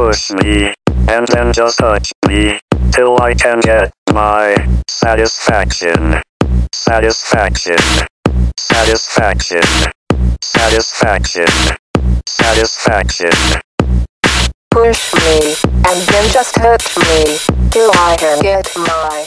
push me, and then just touch me, till I can get my satisfaction. Satisfaction. Satisfaction. Satisfaction. Satisfaction. Push me, and then just hurt me, till I can get my.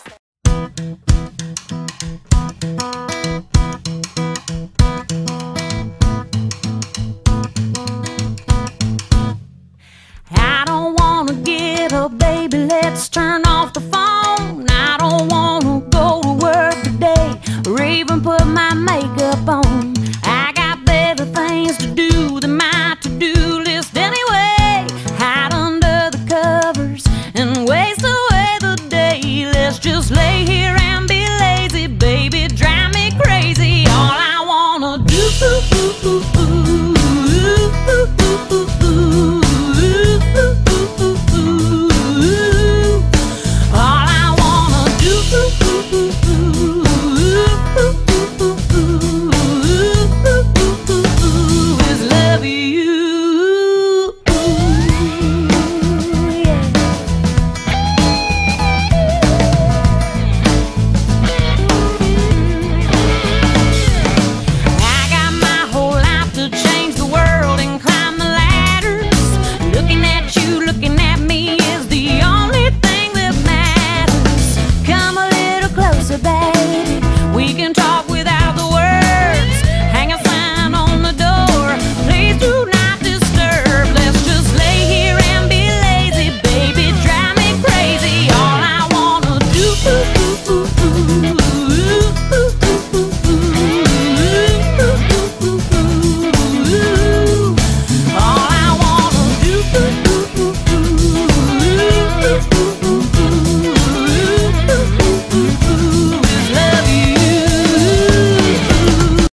I don't wanna get up, baby, let's turn off the phone. I don't wanna go to work today, or even put my makeup on. I got better things to do than my to-do list anyway. Hide under the covers and waste away the day. Let's just lay here and be lazy, baby, drive me crazy. All I wanna do